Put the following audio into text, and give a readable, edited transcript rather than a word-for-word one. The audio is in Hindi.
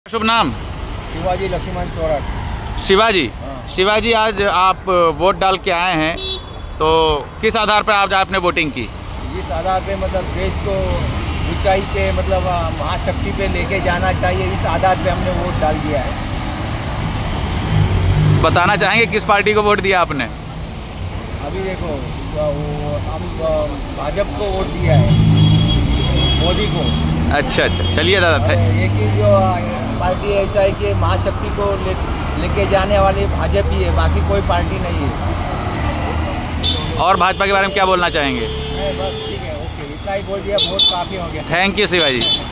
शुभ नाम? शिवाजी लक्ष्मण चौरट। शिवाजी। हाँ। शिवाजी, आज आप वोट डाल के आए हैं, तो किस आधार पर आज आपने वोटिंग की? जिस आधार पे मतलब देश को ऊंचाई पे मतलब महाशक्ति पे लेके जाना चाहिए, इस आधार पे हमने वोट डाल दिया है। बताना चाहेंगे किस पार्टी को वोट दिया आपने? अभी देखो, हम भाजपा को वोट दिया है, मोदी को। अच्छा, चलिए दादा। एक ही जो पार्टी ऐसा है कि महाशक्ति को लेके जाने वाली भाजपा ही है, बाकी कोई पार्टी नहीं है। और भाजपा के बारे में क्या बोलना चाहेंगे? बस ठीक है, ओके, इतना ही बोल दिया, बहुत काफ़ी हो गया। Thank you Shivaji.